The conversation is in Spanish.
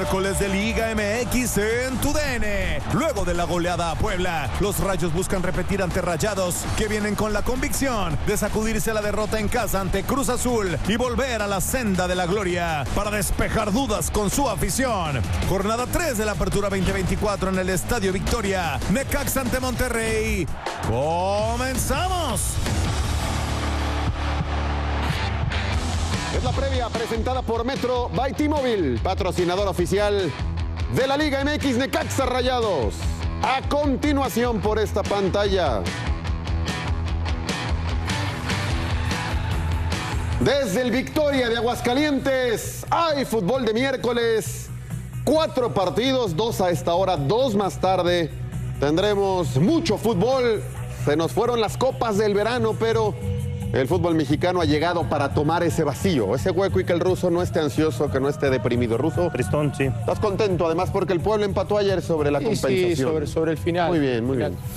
Miércoles de Liga MX en tu DN. Luego de la goleada a Puebla, los Rayos buscan repetir ante Rayados, que vienen con la convicción de sacudirse la derrota en casa ante Cruz Azul y volver a la senda de la gloria para despejar dudas con su afición. Jornada 3 de la Apertura 2024 en el Estadio Victoria. Necaxa ante Monterrey. ¡Comenzamos! Es la previa presentada por Metro by T-Mobile, patrocinador oficial de la Liga MX Necaxa Rayados. A continuación por esta pantalla. Desde el Victoria de Aguascalientes, hay fútbol de miércoles. 4 partidos, 2 a esta hora, 2 más tarde. Tendremos mucho fútbol. Se nos fueron las copas del verano, pero el fútbol mexicano ha llegado para tomar ese vacío, ese hueco, y que el ruso no esté ansioso, que no esté deprimido. Ruso, Tristón, sí. ¿estás contento? Además, porque el Pueblo empató ayer sobre la compensación. Sí, sobre el final. Muy bien, muy bien.